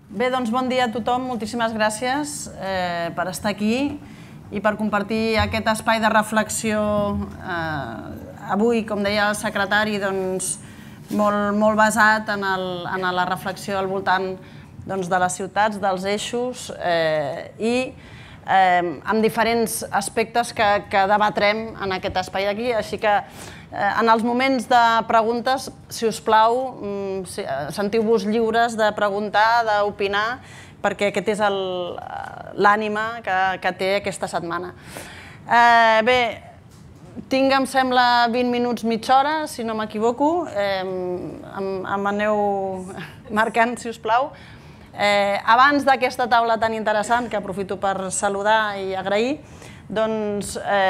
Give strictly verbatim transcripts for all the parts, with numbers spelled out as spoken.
Bé, doncs bon dia a tothom, moltíssimes gràcies per estar aquí i per compartir aquest espai de reflexió. Avui, com deia el secretari, molt basat en la reflexió al voltant de les ciutats, dels eixos i amb diferents aspectes que debatrem en aquest espai d'aquí. Així que en els moments de preguntes, si us plau, sentiu-vos lliures de preguntar, d'opinar, perquè aquest és l'ànima que té aquesta setmana. Bé, tinc, em sembla, vint minuts, mitja hora, si no m'equivoco. Em aneu marcant, si us plau. Abans d'aquesta taula tan interessant, que aprofito per saludar i agrair, doncs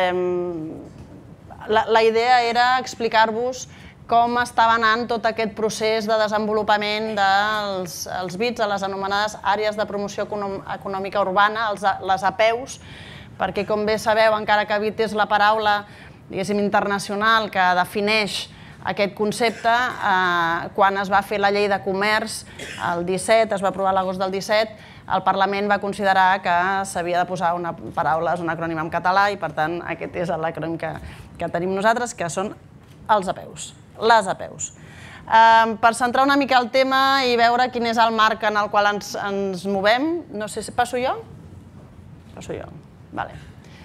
la idea era explicar-vos com estava anant tot aquest procés de desenvolupament dels B I Ts, les anomenades àrees de promoció econòmica urbana, les A P E Us, perquè, com bé sabeu, encara que B I T és la paraula, diguéssim, internacional que defineix aquest concepte, quan es va fer la llei de comerç el disset, es va aprovar l'agost del disset, el Parlament va considerar que s'havia de posar una paraula, és un acrònim en català, i per tant aquest és l'acrònim que tenim nosaltres, que són els A P E Us, les A P E Us. Per centrar una mica el tema i veure quin és el marc en el qual ens movem, no sé si passo jo? Passo jo, d'acord.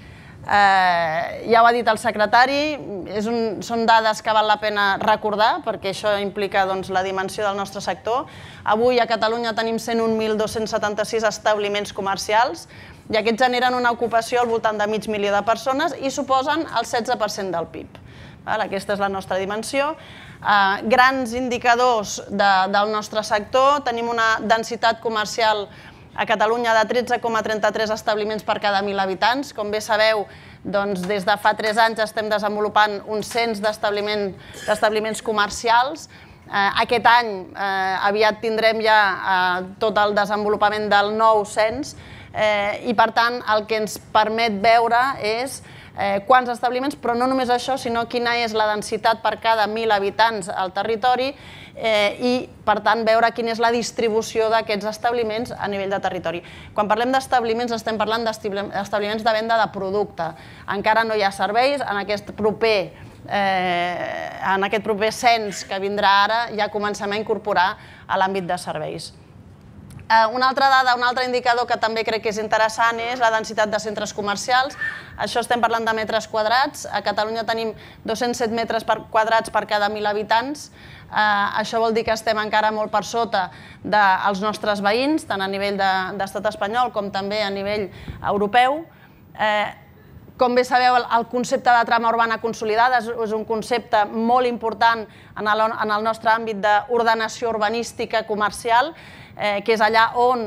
Ja ho ha dit el secretari, són dades que val la pena recordar perquè això implica la dimensió del nostre sector. Avui a Catalunya tenim cent un mil dos-cents setanta-sis establiments comercials i aquests generen una ocupació al voltant de mig milió de persones i suposen el setze per cent del P I B. Aquesta és la nostra dimensió. Grans indicadors del nostre sector, tenim una densitat comercial a Catalunya de tretze coma trenta-tres establiments per cada mil habitants. Com bé sabeu, des de fa tres anys estem desenvolupant un cens d'establiments comercials. Aquest any aviat tindrem ja tot el desenvolupament del nou cens i, per tant, el que ens permet veure és quants establiments, però no només això, sinó quina és la densitat per cada mil habitants al territori i, per tant, veure quina és la distribució d'aquests establiments a nivell de territori. Quan parlem d'establiments estem parlant d'establiments de venda de producte. Encara no hi ha serveis. En aquest proper en aquest proper cens que vindrà ara ja comencem a incorporar a l'àmbit de serveis. Una altra dada, un altre indicador que també crec que és interessant és la densitat de centres comercials. Això estem parlant de metres quadrats. A Catalunya tenim dos-cents set metres quadrats per cada mil habitants. Això vol dir que estem encara molt per sota dels nostres veïns, tant a nivell d'estat espanyol com també a nivell europeu. Com bé sabeu, el concepte de trama urbana consolidada és un concepte molt important en el nostre àmbit d'ordenació urbanística comercial, que és allà on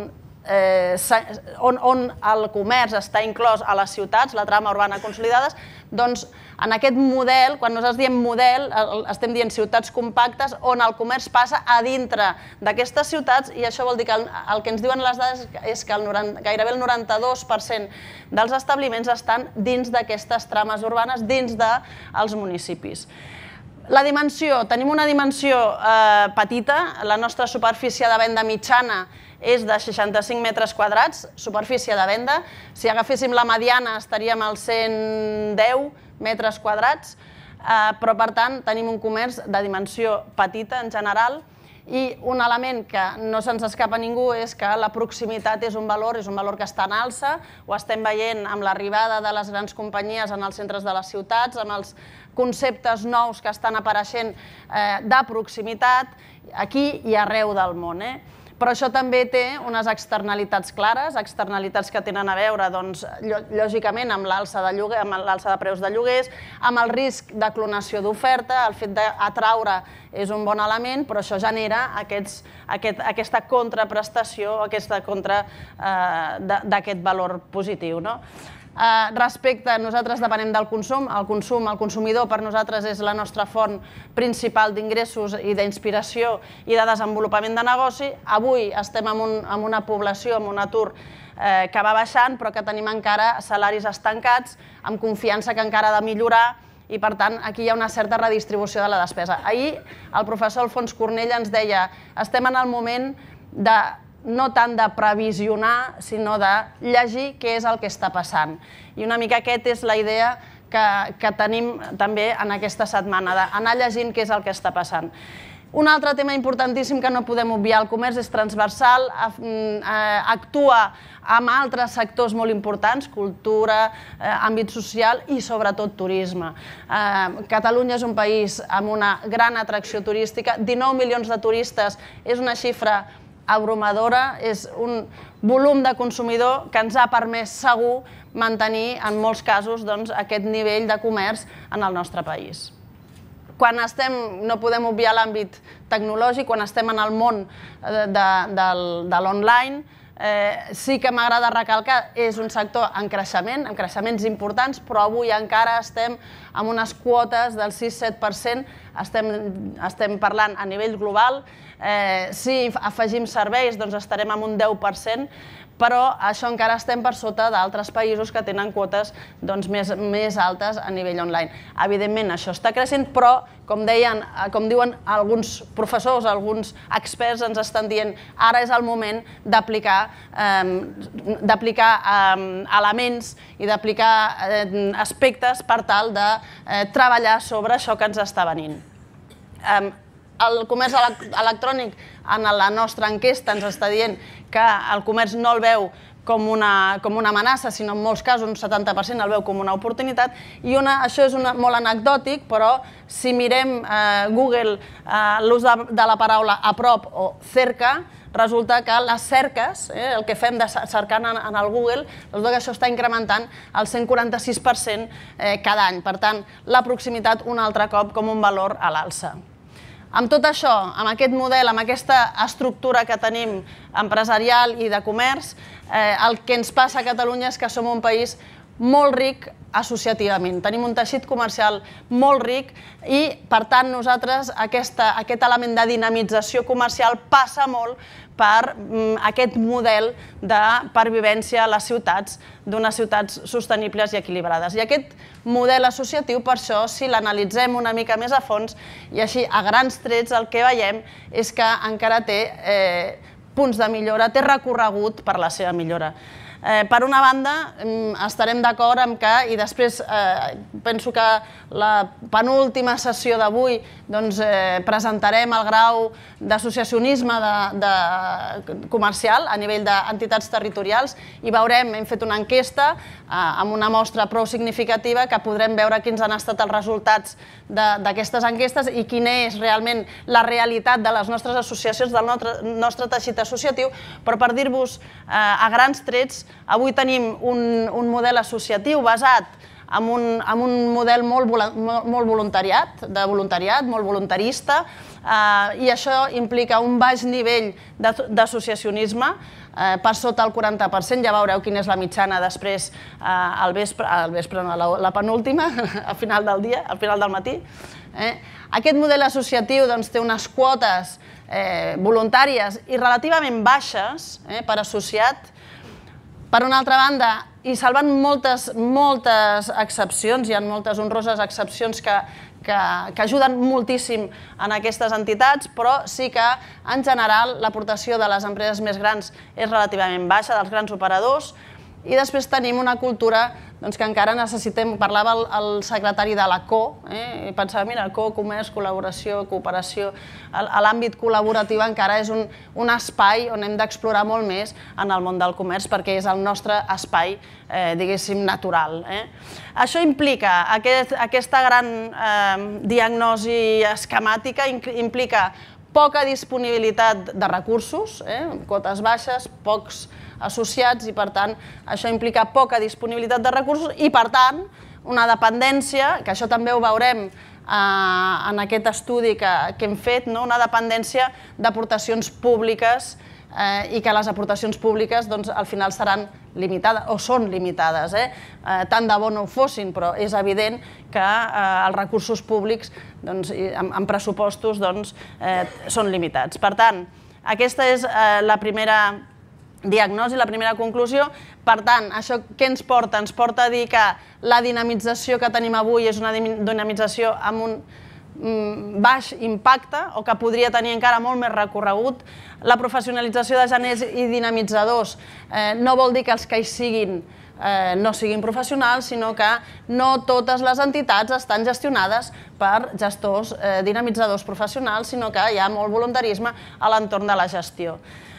el comerç està inclòs a les ciutats, la trama urbana consolidada. Doncs en aquest model, quan nosaltres diem model, estem dient ciutats compactes on el comerç passa a dintre d'aquestes ciutats, i això vol dir que el que ens diuen les dades és que gairebé el noranta-dos per cent dels establiments estan dins d'aquestes trames urbanes, dins dels municipis. La dimensió, tenim una dimensió petita, la nostra superfície de venda mitjana és de seixanta-cinc metres quadrats, superfície de venda. Si agaféssim la mediana estaríem als cent deu metres quadrats, però per tant tenim un comerç de dimensió petita en general. I un element que no se'ns escapa a ningú és que la proximitat és un valor, és un valor que està en alça, ho estem veient amb l'arribada de les grans companyies en els centres de les ciutats, amb els conceptes nous que estan apareixent de proximitat aquí i arreu del món. Però això també té unes externalitats clares, externalitats que tenen a veure, lògicament, amb l'alça de preus de lloguers, amb el risc de clonació d'oferta. El fet d'atraure és un bon element, però això genera aquesta contraprestació, aquesta contra d'aquest valor positiu. Respecte, nosaltres depenem del consum. El consum, el consumidor, per nosaltres és la nostra font principal d'ingressos i d'inspiració i de desenvolupament de negoci. Avui estem en una població, en un atur que va baixant, però que tenim encara salaris estancats, amb confiança que encara ha de millorar, i per tant aquí hi ha una certa redistribució de la despesa. Ahir el professor Alfons Cornell ens deia: estem en el moment de no tant de previsionar, sinó de llegir què és el que està passant. I una mica aquesta és la idea que tenim també en aquesta setmana, d'anar llegint què és el que està passant. Un altre tema importantíssim que no podem obviar, el comerç és transversal, actua amb altres sectors molt importants, cultura, àmbit social i sobretot turisme. Catalunya és un país amb una gran atracció turística, dinou milions de turistes, és una xifra abrumadora, és un volum de consumidor que ens ha permès segur mantenir en molts casos aquest nivell de comerç en el nostre país. Quan estem, no podem obviar l'àmbit tecnològic, quan estem en el món de l'online, sí que m'agrada recalcar, és un sector en creixement, amb creixements importants, però avui encara estem amb unes quotes del sis a set per cent, estem parlant a nivell global. Si afegim serveis, doncs estarem amb un deu per cent, però això encara estem per sota d'altres països que tenen quotes més altes a nivell online. Evidentment, això està creixent, però, com diuen alguns professors, alguns experts ens estan dient, ara és el moment d'aplicar elements i d'aplicar aspectes per tal de treballar sobre això que ens està venint. El comerç electrònic, en la nostra enquesta, ens està dient que el comerç no el veu com una amenaça, sinó en molts casos, un setanta per cent el veu com una oportunitat. I això és molt anecdòtic, però si mirem Google, l'ús de la paraula a prop o cerca, resulta que les cerques, el que fem de cercant en el Google, resulta que això està incrementant el cent quaranta-sis per cent cada any. Per tant, la proximitat un altre cop com un valor a l'alça. Amb tot això, amb aquest model, amb aquesta estructura que tenim empresarial i de comerç, el que ens passa a Catalunya és que som un país molt ric associativament. Tenim un teixit comercial molt ric i, per tant, nosaltres aquest element de dinamització comercial passa molt per aquest model de pervivència a les ciutats, d'unes ciutats sostenibles i equilibrades. I aquest model associatiu, per això, si l'analitzem una mica més a fons, i així a grans trets el que veiem és que encara té punts de millora, té recorregut per la seva millora. Per una banda, estarem d'acord amb que, i després penso que la penúltima sessió d'avui presentarem el grau d'associacionisme comercial a nivell d'entitats territorials i veurem, hem fet una enquesta amb una mostra prou significativa que podrem veure quins han estat els resultats d'aquestes enquestes i quina és realment la realitat de les nostres associacions, del nostre teixit associatiu, però per dir-vos a grans trets, avui tenim un model associatiu basat en un model molt voluntariat, de voluntariat, molt voluntarista, i això implica un baix nivell d'associacionisme, per sota el quaranta per cent, ja veureu quina és la mitjana després al vespre, al vespre no, la penúltima, al final del dia, al final del matí. Aquest model associatiu té unes quotes voluntàries i relativament baixes per associat. Per una altra banda, i salvant moltes, moltes excepcions, hi ha moltes honroses excepcions que ajuden moltíssim en aquestes entitats, però sí que, en general, l'aportació de les empreses més grans és relativament baixa, dels grans operadors, i després tenim una cultura que encara necessitem, parlava el secretari de la Co, i pensava, mira, Co, comerç, col·laboració, cooperació, l'àmbit col·laboratiu encara és un espai on hem d'explorar molt més en el món del comerç perquè és el nostre espai, diguéssim, natural. Això implica, aquesta gran diagnosi esquemàtica implica poca disponibilitat de recursos, quotes baixes, pocs associats i, per tant, això implica poca disponibilitat de recursos i, per tant, una dependència, que això també ho veurem en aquest estudi que hem fet, una dependència d'aportacions públiques i que les aportacions públiques al final seran limitades, o són limitades. Tant de bo no ho fossin, però és evident que els recursos públics en pressupostos són limitats. Per tant, aquesta és la primera diagnosi, la primera conclusió. Per tant, això què ens porta? Ens porta a dir que la dinamització que tenim avui és una dinamització amb un baix impacte o que podria tenir encara molt més recorregut. La professionalització de geners i dinamitzadors no vol dir que els que hi siguin no siguin professionals, sinó que no totes les entitats estan gestionades per gestors dinamitzadors professionals, sinó que hi ha molt voluntarisme a l'entorn de la gestió.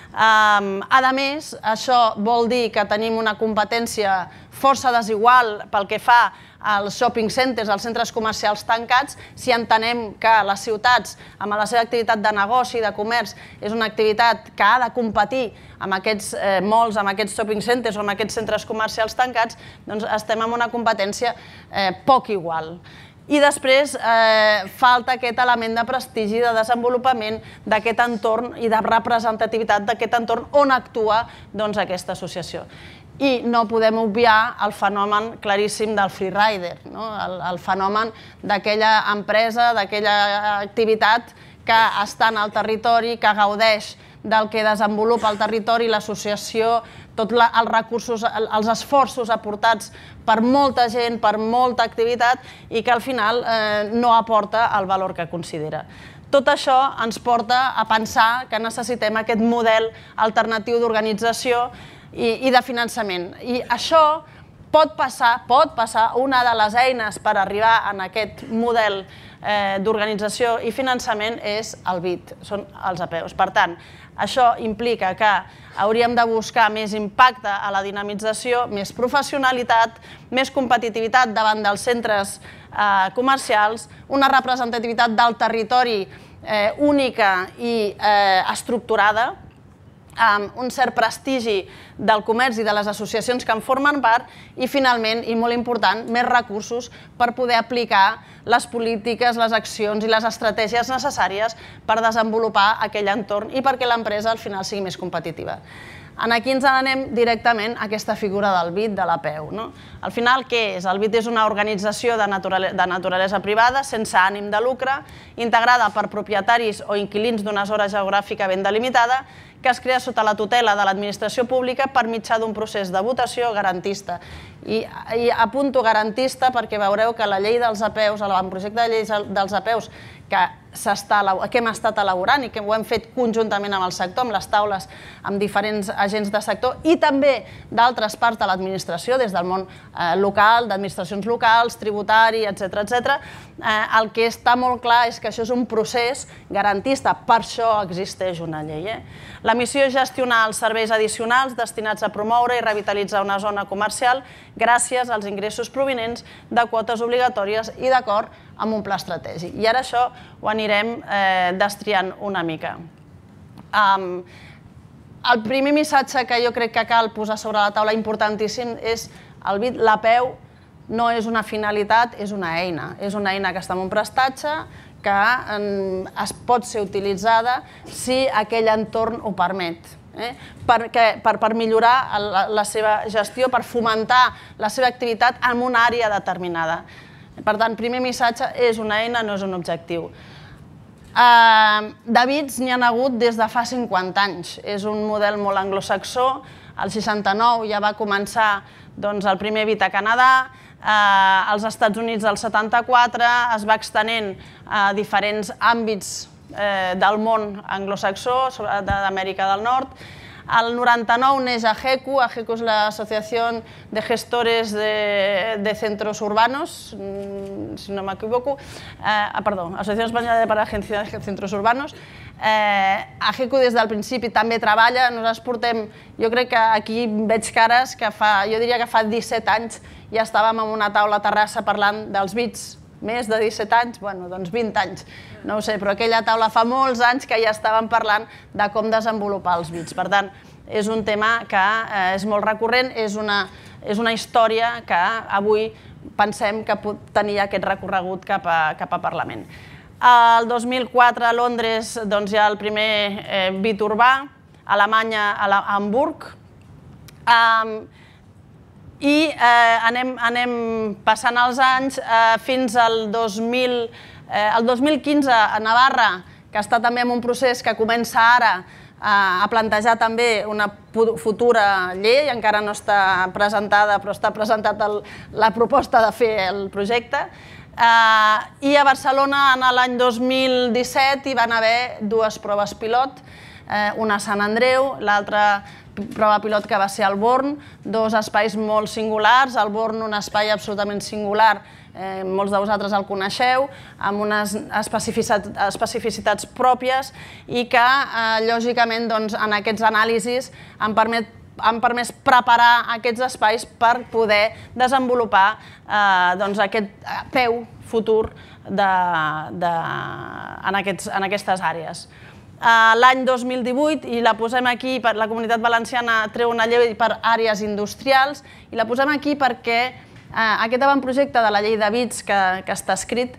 A més, això vol dir que tenim una competència força desigual pel que fa als shopping centers, als centres comercials tancats. Si entenem que les ciutats, amb la seva activitat de negoci, de comerç, és una activitat que ha de competir amb aquests malls, amb aquests shopping centers o amb aquests centres comercials tancats, doncs estem en una competència poc igual. I després falta aquest element de prestigi, de desenvolupament d'aquest entorn i de representativitat d'aquest entorn on actua aquesta associació. I no podem obviar el fenomen claríssim del freerider, el fenomen d'aquella empresa, d'aquella activitat que està en el territori, que gaudeix del que desenvolupa el territori, l'associació, tots els recursos, els esforços aportats per molta gent, per molta activitat i que al final no aporta el valor que considera. Tot això ens porta a pensar que necessitem aquest model alternatiu d'organització i de finançament. I això pot passar, pot passar, una de les eines per arribar a aquest model d'organització i finançament és el B I D, són els A P Us. Per tant, això implica que hauríem de buscar més impacte a la dinamització, més professionalitat, més competitivitat davant dels centres comercials, una representativitat del territori única i estructurada, amb un cert prestigi del comerç i de les associacions que en formen part i, finalment, i molt important, més recursos per poder aplicar les polítiques, les accions i les estratègies necessàries per desenvolupar aquell entorn i perquè l'empresa al final sigui més competitiva. Aquí ens n'anem directament a aquesta figura del B I D, de l'A P U. Al final, què és? El B I D és una organització de naturalesa privada, sense ànim de lucre, integrada per propietaris o inquilins d'una zona geogràfica ben delimitada, que es crea sota la tutela de l'administració pública per mitjà d'un procés de votació garantista. I apunto garantista perquè veureu que la llei dels A P Us, l'avantprojecte de llei dels A P Us, que hem estat elaborant i que ho hem fet conjuntament amb el sector, amb les taules, amb diferents agents de sector i també d'altres parts de l'administració, des del món local, d'administracions locals, tributari, etcètera, etcètera. El que està molt clar és que això és un procés garantista, per això existeix una llei. La missió és gestionar els serveis addicionals destinats a promoure i revitalitzar una zona comercial gràcies als ingressos provinents de quotes obligatòries i d'acord amb un pla estratègic. I ara això ho anirem destriant una mica. El primer missatge que jo crec que cal posar sobre la taula importantíssim és el B I D, l'A P U no és una finalitat, és una eina. És una eina que està en un prestatge, que es pot ser utilitzada si aquell entorn ho permet. Per millorar la seva gestió, per fomentar la seva activitat en una àrea determinada. Per tant, primer missatge, és una eina, no és un objectiu. De B I Ds n'hi ha hagut des de fa cinquanta anys. És un model molt anglosaxó. El seixanta-nou ja va començar el primer B I D a Canadà, als Estats Units del setanta-quatre es va extenent a diferents àmbits del món anglosaxó, d'Amèrica del Nord. El noranta-nou neix AGECU, AGECU és l'Associació de Gestores de Centros Urbanos, si no m'equivoco, perdó, Associació Espanyola per Agència de Centros Urbanos. AGECU des del principi també treballa, nosaltres portem, jo crec que aquí veig cares que fa, jo diria que fa disset anys ja estàvem en una taula a Terrassa parlant dels B I Ds, més de disset anys, bueno, doncs vint anys, no ho sé, però aquella taula fa molts anys que ja estàvem parlant de com desenvolupar els B I Ds. Per tant, és un tema que és molt recurrent, és una història que avui pensem que pot tenir aquest recorregut cap a Parlament. El dos mil quatre a Londres hi ha el primer B I D urbà, a Alemanya a Hamburg, i anem passant els anys fins al dos mil quinze a Navarra, que està també en un procés que comença ara a plantejar també una futura llei, encara no està presentada, però està presentada la proposta de fer el projecte. I a Barcelona, l'any dos mil disset, hi van haver dues proves pilot, una a Sant Andreu, l'altra prova pilot que va ser al Born, dos espais molt singulars, al Born un espai absolutament singular, molts de vosaltres el coneixeu, amb unes especificitats pròpies i que, lògicament, en aquests anàlisis han permès preparar aquests espais per poder desenvolupar aquest peu futur en aquestes àrees. L'any dos mil divuit, i la posem aquí, la Comunitat Valenciana treu una llei per àrees industrials, i la posem aquí perquè aquest avantprojecte de la llei de bits que està escrit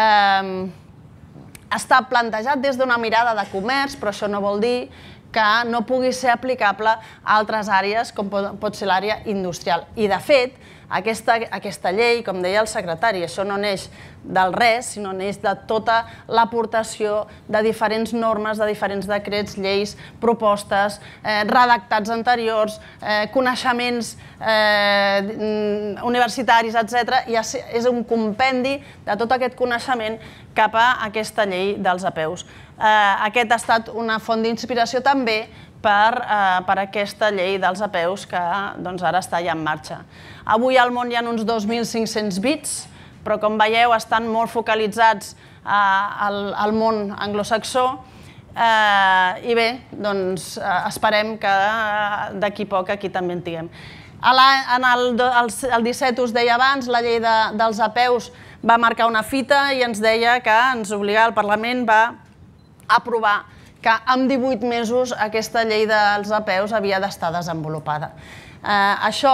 està plantejat des d'una mirada de comerç, però això no vol dir que no pugui ser aplicable a altres àrees, com pot ser l'àrea industrial. I, de fet, aquesta llei, com deia el secretari, això no neix del res, sinó neix de tota l'aportació de diferents normes, de diferents decrets, lleis, propostes, redactats anteriors, coneixements universitaris, etcètera, i és un compendi de tot aquest coneixement cap a aquesta llei dels A P Us. Aquest ha estat una font d'inspiració també per aquesta llei dels A P Us que ara està ja en marxa. Avui al món hi ha uns dos mil cinc-cents bits, però com veieu estan molt focalitzats al món anglosaxó i bé, doncs esperem que d'aquí poc aquí també en tinguem. El disset, us deia abans, la llei dels A P Us va marcar una fita i ens deia que ens obligava, el Parlament va aprovar que en divuit mesos aquesta llei dels A P Us havia d'estar desenvolupada. Això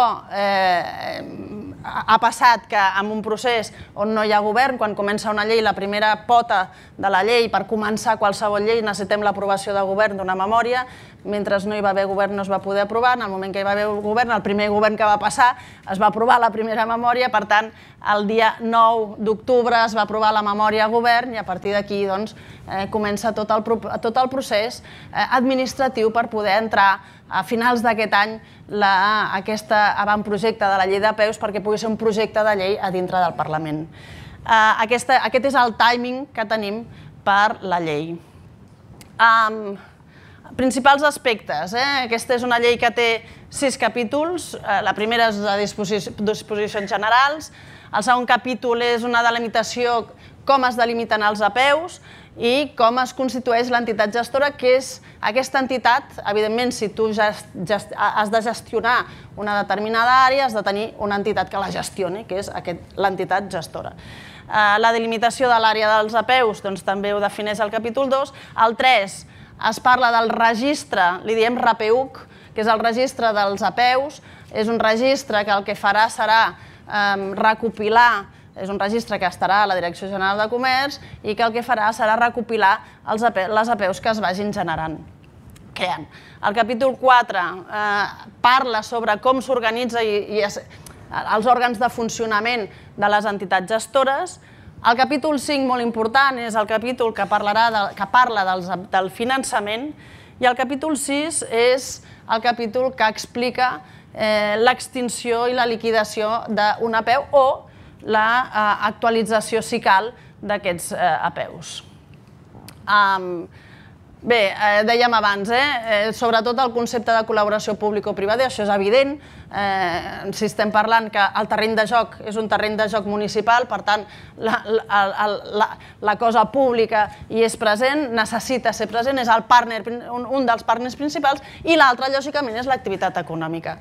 ha passat que en un procés on no hi ha govern, quan comença una llei, la primera pota de la llei, per començar qualsevol llei necessitem l'aprovació de govern d'una memòria, mentre no hi va haver govern no es va poder aprovar, en el moment que hi va haver govern, el primer govern que va passar, es va aprovar la primera memòria, per tant, el dia nou d'octubre es va aprovar la memòria a govern i a partir d'aquí comença tot el procés administratiu per poder entrar a finals d'aquest any aquest avantprojecte de la llei d'A P Us perquè pugui ser un projecte de llei a dintre del Parlament. Aquest és el timing que tenim per la llei. Principals aspectes. Aquesta és una llei que té sis capítols. La primera és de disposicions generals. El segon capítol és una delimitació, com es delimiten els A P Us i com es constitueix l'entitat gestora, que és aquesta entitat, evidentment, si tu has de gestionar una determinada àrea, has de tenir una entitat que la gestioni, que és l'entitat gestora. La delimitació de l'àrea dels A P Us també ho defineix el capítol dos. El tres es parla del registre, li diem R P U C, que és el registre dels A P Us. És un registre que el que farà serà recopilar, és un registre que estarà a la Direcció General de Comerç i que el que farà serà recopilar les A P Us que es vagin generant, creant. El capítol quatre parla sobre com s'organitza els òrgans de funcionament de les entitats gestores. El capítol cinc, molt important, és el capítol que parla del finançament i el capítol sis és el capítol que explica l'extinció i la liquidació d'una A P U o l'actualització, si cal, d'aquests A P Us. Bé, dèiem abans, sobretot el concepte de col·laboració público-privada, això és evident, si estem parlant que el terreny de joc és un terreny de joc municipal, per tant, la cosa pública hi és present, necessita ser present, és un dels partners principals, i l'altre, lògicament, és l'activitat econòmica.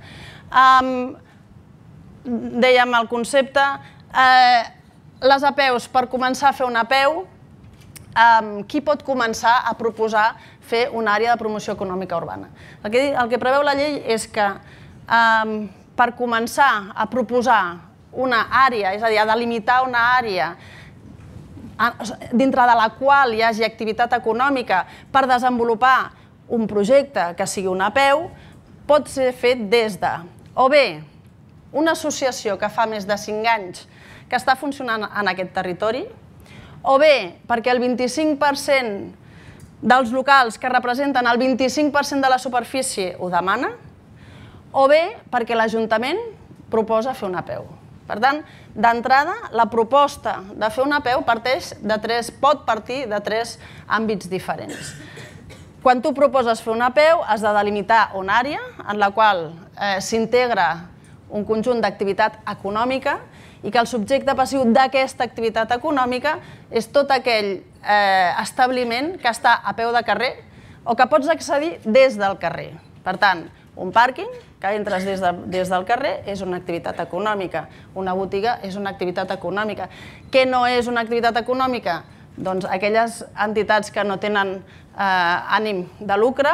Dèiem el concepte, les A P Us, per començar a fer una A P U, qui pot començar a proposar fer una àrea de promoció econòmica urbana? El que preveu la llei és que per començar a proposar una àrea, és a dir, a delimitar una àrea dintre de la qual hi hagi activitat econòmica per desenvolupar un projecte que sigui una A P U, pot ser fet des de, o bé, una associació que fa més de cinc anys que està funcionant en aquest territori, o bé perquè el vint-i-cinc per cent dels locals que representen el vint-i-cinc per cent de la superfície ho demana, o bé perquè l'Ajuntament proposa fer una A P U. Per tant, d'entrada, la proposta de fer una A P E U parteix de tres, pot partir de tres àmbits diferents. Quan tu proposes fer una A P E U, has de delimitar una àrea en la qual eh, s'integra un conjunt d'activitat econòmica i que el subjecte passiu d'aquesta activitat econòmica és tot aquell eh, establiment que està a peu de carrer o que pots accedir des del carrer. Per tant, un pàrquing, que entres des, de, des del carrer, és una activitat econòmica. Una botiga és una activitat econòmica. Què no és una activitat econòmica? Doncs aquelles entitats que no tenen eh, ànim de lucre,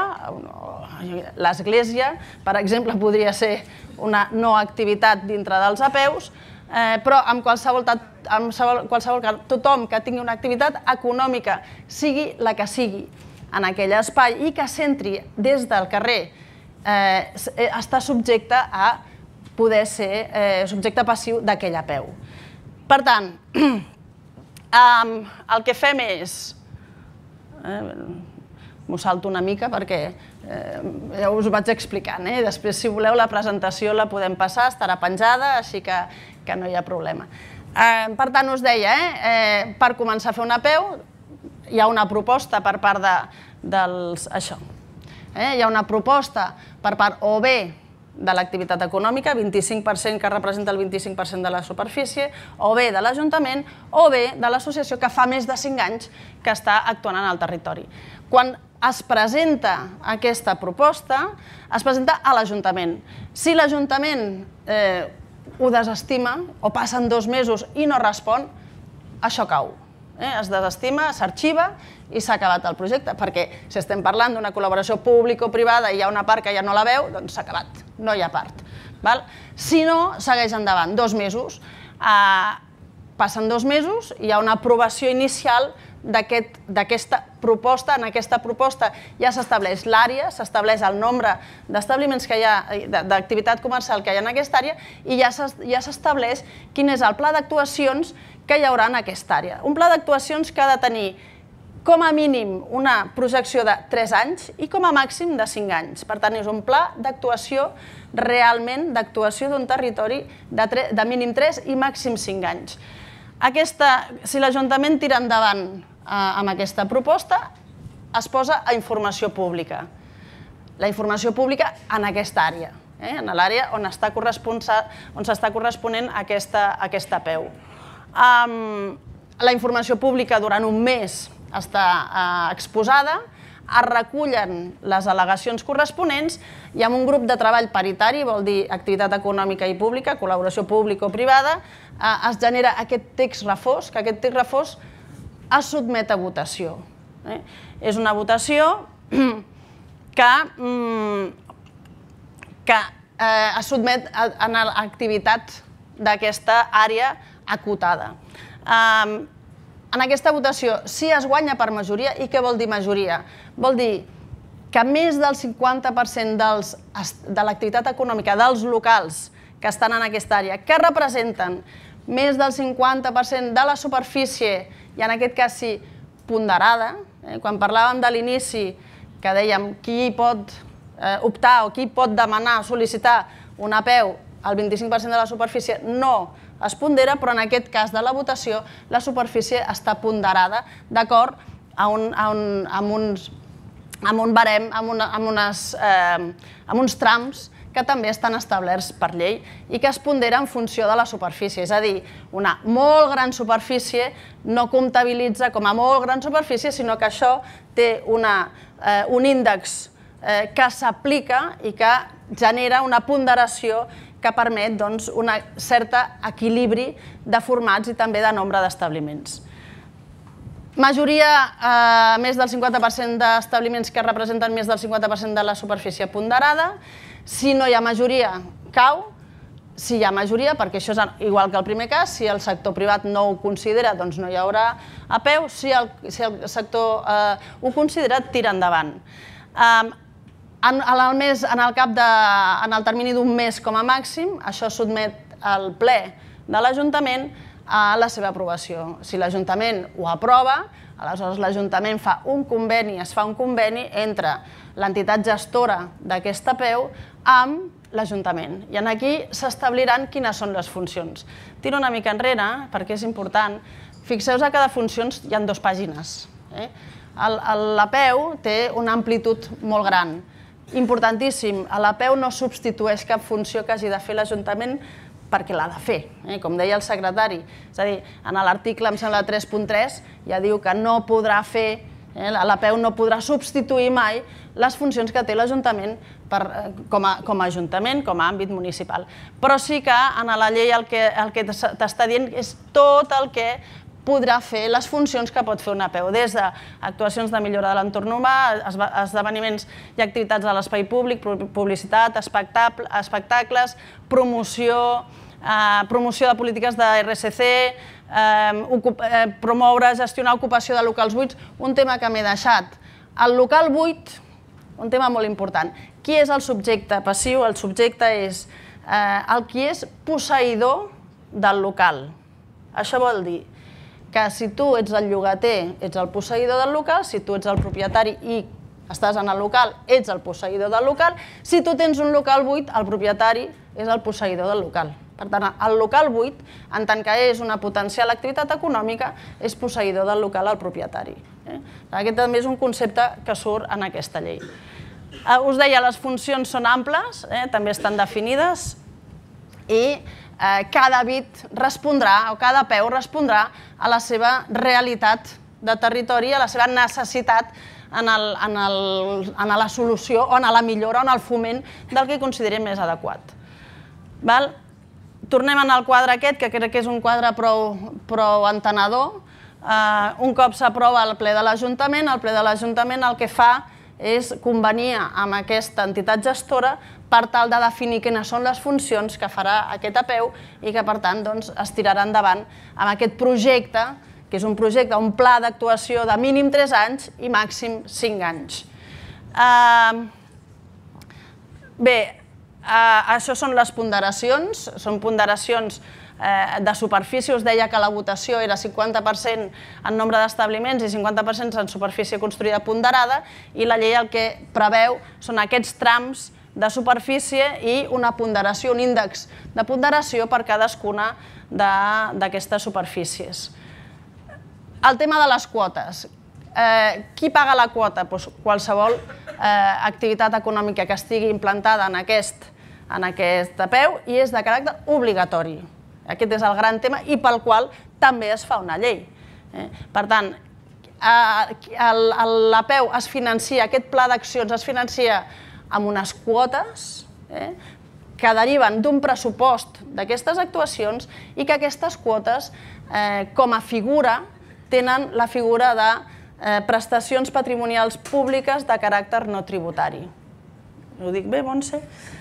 l'església, per exemple, podria ser una no activitat dintre dels A P E Us, eh, però en qualsevol, en qualsevol cas, tothom que tingui una activitat econòmica, sigui la que sigui, en aquell espai i que s'entri des del carrer, eh, està subjecte a poder ser eh, subjecte passiu d'aquell A P E U. Per tant, Um, el que fem és, eh, m'ho salto una mica perquè eh, ja us ho vaig explicant, eh? Després si voleu la presentació la podem passar, estarà penjada, així que, que no hi ha problema. Eh, per tant, us deia, eh, eh, per començar a fer una A P E U hi ha una proposta per part de, dels... això. Eh? Hi ha una proposta per part o bé de l'activitat econòmica, vint-i-cinc per cent que representa el vint-i-cinc per cent de la superfície, o bé de l'Ajuntament, o bé de l'associació que fa més de cinc anys que està actuant en el territori. Quan es presenta aquesta proposta, es presenta a l'Ajuntament. Si l'Ajuntament eh, ho desestima, o passen dos mesos i no respon, això cau. Eh? Es desestima, s'arxiva i s'ha acabat el projecte, perquè si estem parlant d'una col·laboració público-privada i hi ha una part que ja no la veu, doncs s'ha acabat, no hi ha part. Val? Si no, segueix endavant, dos mesos. Eh, passen dos mesos, hi ha una aprovació inicial d'aquesta proposta. En aquesta proposta ja s'estableix l'àrea, s'estableix el nombre d'establiments que hi ha, d'activitat comercial que hi ha en aquesta àrea, i ja s'estableix quin és el pla d'actuacions que hi haurà en aquesta àrea. Un pla d'actuacions que ha de tenir com a mínim una projecció de tres anys i com a màxim de cinc anys. Per tant, és un pla d'actuació realment d'actuació d'un territori de mínim tres i màxim cinc anys. Si l'Ajuntament tira endavant amb aquesta proposta, es posa a informació pública. La informació pública en aquesta àrea, en l'àrea on s'està corresponent aquesta A P E U. La informació pública durant un mes està exposada, es recullen les al·legacions corresponents i amb un grup de treball paritari, vol dir activitat econòmica i pública, col·laboració pública-privada, es genera aquest text refós, que aquest text refós es sotmet a votació. És una votació que es sotmet a l'activitat d'aquesta àrea acotada. En aquesta votació, si es guanya per majoria, i què vol dir majoria? Vol dir que més del cinquanta per cent de l'activitat econòmica dels locals que estan en aquesta àrea, que representen més del cinquanta per cent de la superfície, i en aquest cas sí, ponderada, quan parlàvem de l'inici, que dèiem qui pot optar o qui pot demanar, sol·licitar una A P E U, el vint-i-cinc per cent de la superfície no es pondera, però en aquest cas de la votació la superfície està ponderada d'acord amb un barem, amb uns trams que també estan establerts per llei i que es pondera en funció de la superfície. És a dir, una molt gran superfície no comptabilitza com a molt gran superfície, sinó que això té un índex que s'aplica i que genera una ponderació que permet un cert equilibri de formats i també de nombre d'establiments. Majoria, més del cinquanta per cent d'establiments que representen més del cinquanta per cent de la superfície ponderada. Si no hi ha majoria, cau. Si hi ha majoria, perquè això és igual que el primer cas, si el sector privat no ho considera, doncs no hi haurà A P E U. Si el sector ho considera, tira endavant. En el termini d'un mes com a màxim, això sotmet al ple de l'Ajuntament a la seva aprovació. Si l'Ajuntament ho aprova, aleshores l'Ajuntament fa un conveni, es fa un conveni entre l'entitat gestora d'aquesta A P E U amb l'Ajuntament. I aquí s'establiran quines són les funcions. Tiro una mica enrere, perquè és important. Fixeu-vos que cada funció hi ha dues pàgines. La P E U té una amplitud molt gran. Importantíssim, la P E U no substitueix cap funció que hagi de fer l'Ajuntament perquè l'ha de fer, com deia el secretari. És a dir, en l'article, em sembla, tres punt tres, ja diu que no podrà fer, la P E U no podrà substituir mai les funcions que té l'Ajuntament com a Ajuntament, com a àmbit municipal. Però sí que en la llei el que t'està dient és tot el que podrà fer, les funcions que pot fer una P E U, des d'actuacions de millora de l'entorn humà, esdeveniments i activitats a l'espai públic, publicitat, espectacles, promoció, promoció de polítiques de R S C, promoure, gestionar ocupació de locals buits, un tema que m'he deixat. El local buit, un tema molt important. Qui és el subjecte passiu? El subjecte és el qui és posseïdor del local. Això vol dir que si tu ets el llogater, ets el posseïdor del local, si tu ets el propietari i estàs en el local, ets el posseïdor del local, si tu tens un local buit, el propietari és el posseïdor del local. Per tant, el local buit, en tant que és una potencial activitat econòmica, és posseïdor del local el propietari. Aquest també és un concepte que surt en aquesta llei. Us deia, les funcions són amples, també estan definides, i cada bit respondrà, o cada P E U respondrà a la seva realitat de territori, a la seva necessitat en la solució o en la millora o en el foment del que considerem més adequat. Tornem al quadre aquest, que crec que és un quadre prou entenedor. Un cop s'aprova el ple de l'Ajuntament, el ple de l'Ajuntament el que fa és convenir amb aquesta entitat gestora per tal de definir quines són les funcions que farà aquest A P E U i que, per tant, es tirarà endavant amb aquest projecte, que és un projecte, un pla d'actuació de mínim tres anys i màxim cinc anys. Bé, això són les ponderacions, són ponderacions de superfície. Us deia que la votació era cinquanta per cent en nombre d'establiments i cinquanta per cent en superfície construïda ponderada, i la llei el que preveu són aquests trams de superfície i una ponderació, un índex de ponderació per cadascuna d'aquestes superfícies. El tema de les quotes. Qui paga la quota? Qualsevol activitat econòmica que estigui implantada en aquest A P E U i és de caràcter obligatori. Aquest és el gran tema i pel qual també es fa una llei. Per tant, l'A P E U es financia, aquest pla d'accions es financia amb unes quotes que deriven d'un pressupost d'aquestes actuacions i que aquestes quotes, com a figura, tenen la figura de prestacions patrimonials públiques de caràcter no tributari. Ho dic bé, Montse?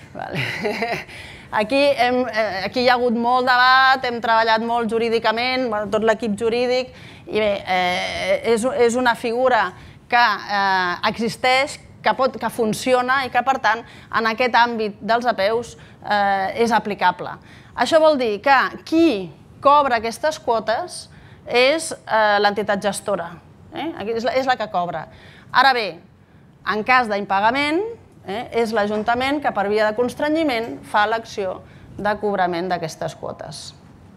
Aquí hi ha hagut molt debat, hem treballat molt jurídicament, tot l'equip jurídic, i bé, és una figura que existeix, que funciona i que, per tant, en aquest àmbit dels A P E Us és aplicable. Això vol dir que qui cobra aquestes quotes és l'entitat gestora, és la que cobra. Ara bé, en cas d'impagament, és l'Ajuntament que per via de constrenyiment fa l'acció de cobrament d'aquestes quotes.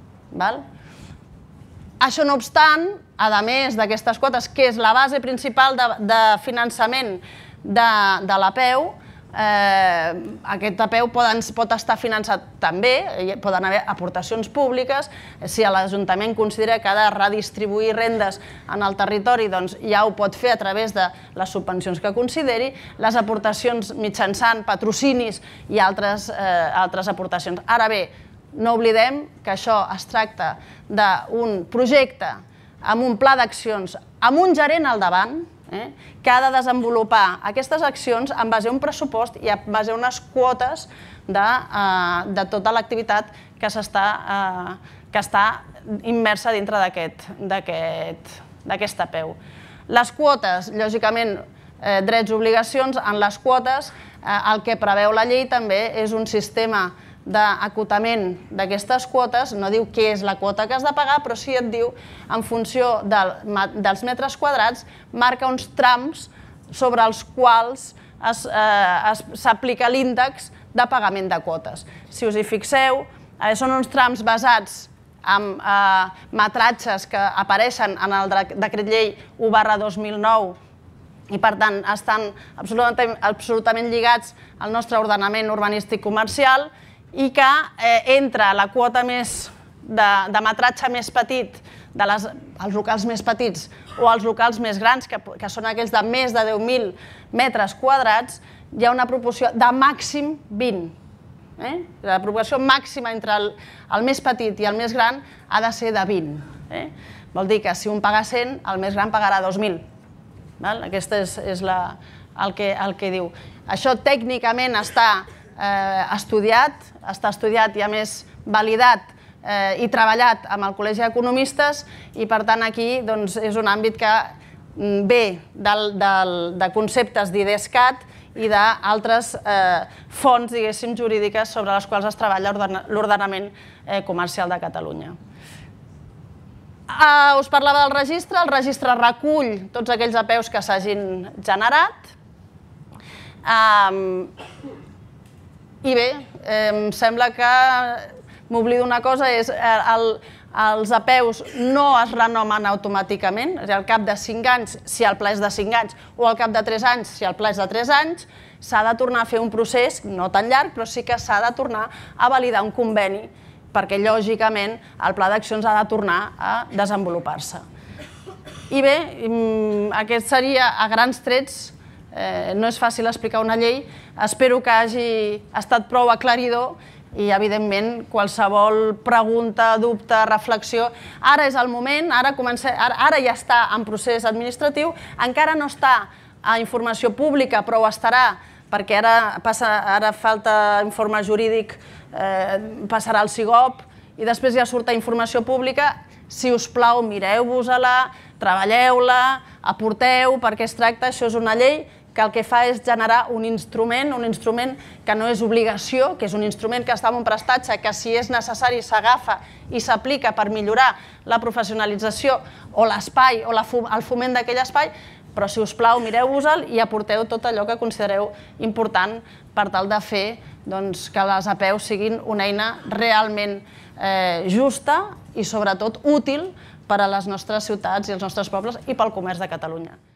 Això no obstant, a més d'aquestes quotes, que és la base principal de finançament de l'A P E U, aquest A P E U pot estar finançat també, poden haver aportacions públiques, si l'Ajuntament considera que ha de redistribuir rendes en el territori, doncs ja ho pot fer a través de les subvencions que consideri, les aportacions mitjançant patrocinis i altres aportacions. Ara bé, no oblidem que això es tracta d'un projecte amb un pla d'accions, amb un gerent al davant, que ha de desenvolupar aquestes accions en base a un pressupost i en base a unes quotes de tota l'activitat que està immersa dintre d'aquest A P E U. Les quotes, lògicament, drets i obligacions, en les quotes el que preveu la llei també és un sistema d'acotament d'aquestes quotes, no diu què és la quota que has de pagar, però sí et diu, en funció dels metres quadrats, marca uns trams sobre els quals s'aplica l'índex de pagament de quotes. Si us hi fixeu, són uns trams basats en metratges que apareixen en el decret llei u barra dos mil nou i, per tant, estan absolutament lligats al nostre ordenament urbanístic comercial i que entre la quota de metratge més petit dels locals més petits o els locals més grans, que són aquells de més de deu mil metres quadrats, hi ha una proporció de màxim vint. La proporció màxima entre el més petit i el més gran ha de ser de vint. Vol dir que si un paga cent, el més gran pagarà dos mil. Aquest és el que diu. Això tècnicament està estudiat, està estudiat i a més validat i treballat amb el Col·legi d'Economistes i, per tant, aquí és un àmbit que ve de conceptes d'IDESCAT i d'altres fonts, diguéssim, jurídiques sobre les quals es treballa l'ordenament comercial de Catalunya. Us parlava del registre. El registre recull tots aquells apeus que s'hagin generat. I bé, em sembla que m'oblido una cosa, és els apeus no es renomen automàticament, és a dir, al cap de cinc anys, si el pla és de cinc anys, o al cap de tres anys, si el pla és de tres anys, s'ha de tornar a fer un procés, no tan llarg, però sí que s'ha de tornar a validar un conveni, perquè, lògicament, el pla d'accions ha de tornar a desenvolupar-se. I bé, aquest seria, a grans trets, no és fàcil explicar una llei, espero que hagi estat prou aclaridor i, evidentment, qualsevol pregunta, dubte, reflexió, ara és el moment, ara ja està en procés administratiu, encara no està a informació pública, però ho estarà, perquè ara falta informe jurídic, passarà al SIGOP i després ja surt a informació pública. Si us plau, mireu-vos-la, treballeu-la, aporteu, perquè es tracta, això és una llei que el que fa és generar un instrument, un instrument que no és obligació, que és un instrument que està en un prestatge, que si és necessari s'agafa i s'aplica per millorar la professionalització o l'espai o el foment d'aquell espai, però, si us plau, mireu-vos-el i aporteu tot allò que considereu important per tal de fer que les apeus siguin una eina realment justa i, sobretot, útil per a les nostres ciutats i els nostres pobles i pel comerç de Catalunya.